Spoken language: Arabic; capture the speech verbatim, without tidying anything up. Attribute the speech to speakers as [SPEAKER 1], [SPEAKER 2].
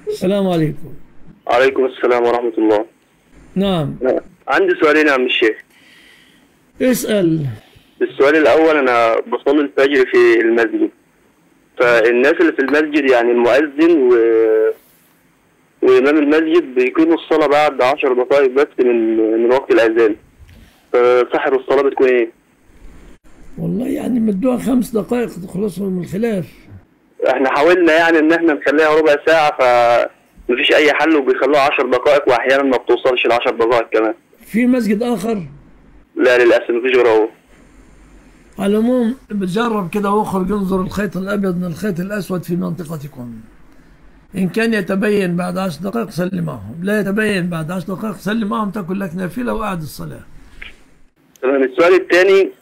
[SPEAKER 1] السلام عليكم.
[SPEAKER 2] عليكم السلام ورحمة الله.
[SPEAKER 1] نعم.
[SPEAKER 2] عندي سؤالين يا عم الشيخ.
[SPEAKER 1] اسأل.
[SPEAKER 2] السؤال الأول، أنا بصلي الفجر في المسجد، فالناس اللي في المسجد يعني المؤذن و... وإمام المسجد بيقيموا الصلاة بعد عشر دقائق بس من من وقت الأذان، فسحر الصلاة بتكون إيه؟
[SPEAKER 1] والله يعني مدوها خمس دقائق تخلصوا من الخلاف.
[SPEAKER 2] إحنا حاولنا يعني إن إحنا نخليها ربع ساعة، فمفيش أي حل، وبيخلوها عشر دقائق وأحيانا ما بتوصلش لعشر دقائق كمان.
[SPEAKER 1] في مسجد آخر؟
[SPEAKER 2] لا للأسف مفيش غير هو.
[SPEAKER 1] على العموم بتجرب كده واخرج انظر الخيط الأبيض من الخيط الأسود في منطقتكم. إن كان يتبين بعد عشر دقائق صلي معهم، لا يتبين بعد عشر دقائق صلي معهم، تكن لك نافلة وأعد الصلاة.
[SPEAKER 2] تمام. السؤال الثاني،